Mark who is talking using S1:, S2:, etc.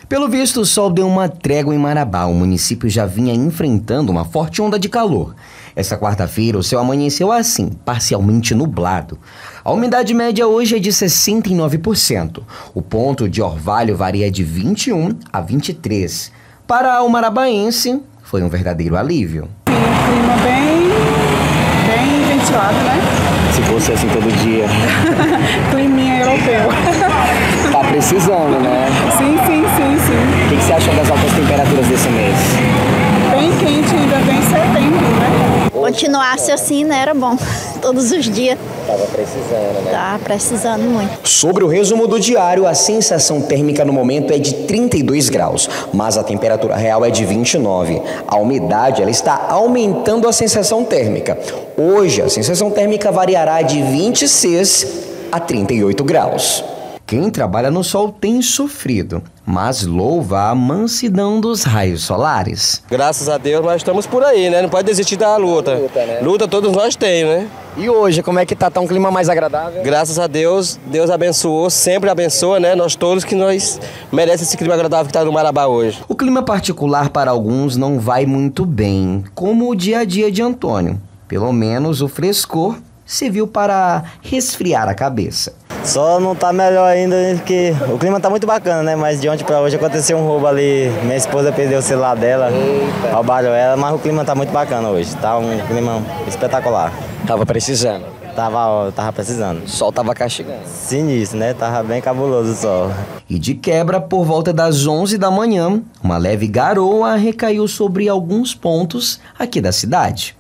S1: Pelo visto, o sol deu uma trégua em Marabá. O município já vinha enfrentando uma forte onda de calor. Essa quarta-feira, o céu amanheceu assim, parcialmente nublado. A umidade média hoje é de 69%. O ponto de orvalho varia de 21 a 23. Para o marabaense, foi um verdadeiro alívio.
S2: Sim, um clima bem ventilado, né?
S1: Se fosse assim todo dia.
S2: Climinha europeu.
S1: Tá precisando, né?
S2: Sim.
S1: O que você achou das altas temperaturas desse mês?
S2: Bem quente, ainda bem setembro, né?
S3: Continuasse assim, né? Era bom. Todos os dias.
S1: Tava precisando, né?
S3: Tá precisando muito.
S1: Sobre o resumo do diário, a sensação térmica no momento é de 32 graus, mas a temperatura real é de 29. A umidade ela está aumentando a sensação térmica. Hoje, a sensação térmica variará de 26 a 38 graus. Quem trabalha no sol tem sofrido, mas louva a mansidão dos raios solares.
S4: Graças a Deus nós estamos por aí, né? Não pode desistir da luta. Luta todos nós temos, né?
S1: E hoje, como é que tá? Tá um clima mais agradável?
S4: Graças a Deus, Deus abençoou, sempre abençoa, né? Nós todos que nós merecemos esse clima agradável que está no Marabá hoje.
S1: O clima particular para alguns não vai muito bem, como o dia a dia de Antônio. Pelo menos o frescor serviu para resfriar a cabeça.
S5: Só não tá melhor ainda, porque o clima tá muito bacana, né? Mas de ontem pra hoje aconteceu um roubo ali. Minha esposa perdeu o celular dela, roubaram ela, mas o clima tá muito bacana hoje. Tá um clima espetacular.
S1: Tava precisando.
S5: Tava precisando.
S1: O sol tava castigando.
S5: Sinistro, né? Tava bem cabuloso o sol.
S1: E de quebra, por volta das 11 da manhã, uma leve garoa recaiu sobre alguns pontos aqui da cidade.